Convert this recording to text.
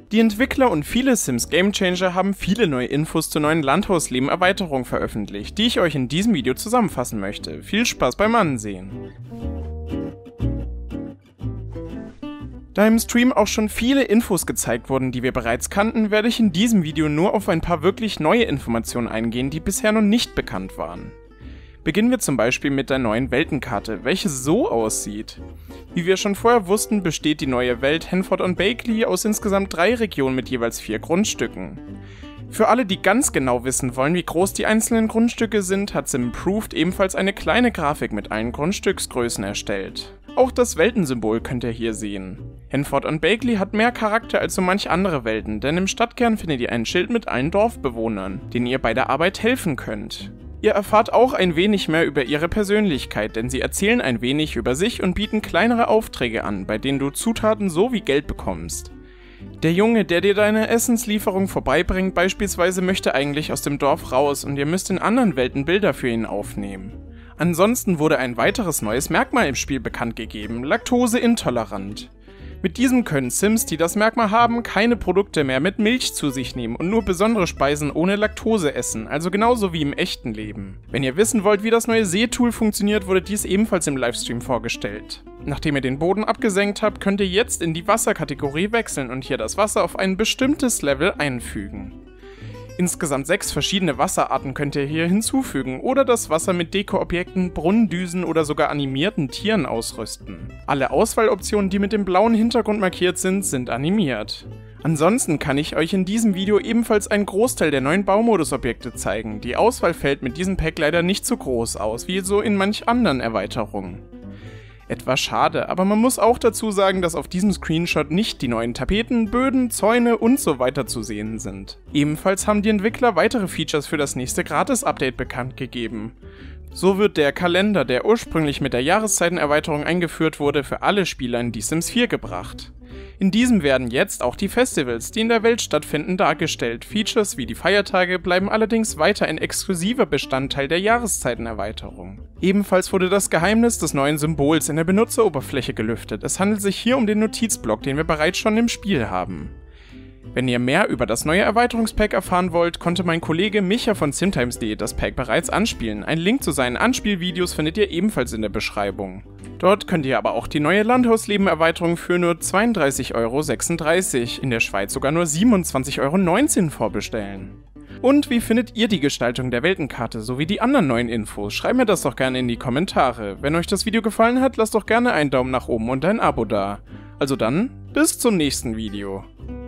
Die Entwickler und viele Sims Gamechanger haben viele neue Infos zur neuen Landhausleben-Erweiterung veröffentlicht, die ich euch in diesem Video zusammenfassen möchte. Viel Spaß beim Ansehen! Da im Stream auch schon viele Infos gezeigt wurden, die wir bereits kannten, werde ich in diesem Video nur auf ein paar wirklich neue Informationen eingehen, die bisher noch nicht bekannt waren. Beginnen wir zum Beispiel mit der neuen Weltenkarte, welche so aussieht. Wie wir schon vorher wussten, besteht die neue Welt Henford und Bakeley aus insgesamt 3 Regionen mit jeweils 4 Grundstücken. Für alle, die ganz genau wissen wollen, wie groß die einzelnen Grundstücke sind, hat Simproved ebenfalls eine kleine Grafik mit allen Grundstücksgrößen erstellt. Auch das Weltensymbol könnt ihr hier sehen. Henford und Bakeley hat mehr Charakter als so manch andere Welten, denn im Stadtkern findet ihr ein Schild mit allen Dorfbewohnern, denen ihr bei der Arbeit helfen könnt. Ihr erfahrt auch ein wenig mehr über ihre Persönlichkeit, denn sie erzählen ein wenig über sich und bieten kleinere Aufträge an, bei denen du Zutaten sowie Geld bekommst. Der Junge, der dir deine Essenslieferung vorbeibringt, beispielsweise möchte eigentlich aus dem Dorf raus und ihr müsst in anderen Welten Bilder für ihn aufnehmen. Ansonsten wurde ein weiteres neues Merkmal im Spiel bekannt gegeben: Laktoseintolerant. Mit diesem können Sims, die das Merkmal haben, keine Produkte mehr mit Milch zu sich nehmen und nur besondere Speisen ohne Laktose essen, also genauso wie im echten Leben. Wenn ihr wissen wollt, wie das neue Seetool funktioniert, wurde dies ebenfalls im Livestream vorgestellt. Nachdem ihr den Boden abgesenkt habt, könnt ihr jetzt in die Wasserkategorie wechseln und hier das Wasser auf ein bestimmtes Level einfügen. Insgesamt 6 verschiedene Wasserarten könnt ihr hier hinzufügen oder das Wasser mit Dekoobjekten, Brunnendüsen oder sogar animierten Tieren ausrüsten. Alle Auswahloptionen, die mit dem blauen Hintergrund markiert sind, sind animiert. Ansonsten kann ich euch in diesem Video ebenfalls einen Großteil der neuen Baumodus-Objekte zeigen. Die Auswahl fällt mit diesem Pack leider nicht so groß aus, wie so in manch anderen Erweiterungen. Etwas schade, aber man muss auch dazu sagen, dass auf diesem Screenshot nicht die neuen Tapeten, Böden, Zäune und so weiter zu sehen sind. Ebenfalls haben die Entwickler weitere Features für das nächste Gratis-Update bekannt gegeben. So wird der Kalender, der ursprünglich mit der Jahreszeitenerweiterung eingeführt wurde, für alle Spieler in Die Sims 4 gebracht. In diesem werden jetzt auch die Festivals, die in der Welt stattfinden, dargestellt. Features wie die Feiertage bleiben allerdings weiter ein exklusiver Bestandteil der Jahreszeitenerweiterung. Ebenfalls wurde das Geheimnis des neuen Symbols in der Benutzeroberfläche gelüftet. Es handelt sich hier um den Notizblock, den wir bereits schon im Spiel haben. Wenn ihr mehr über das neue Erweiterungspack erfahren wollt, konnte mein Kollege Micha von simtimes.de das Pack bereits anspielen. Ein Link zu seinen Anspielvideos findet ihr ebenfalls in der Beschreibung. Dort könnt ihr aber auch die neue Landhausleben-Erweiterung für nur 32,36 €, in der Schweiz sogar nur 27,19 € vorbestellen. Und wie findet ihr die Gestaltung der Weltenkarte sowie die anderen neuen Infos? Schreibt mir das doch gerne in die Kommentare. Wenn euch das Video gefallen hat, lasst doch gerne einen Daumen nach oben und ein Abo da. Also dann, bis zum nächsten Video.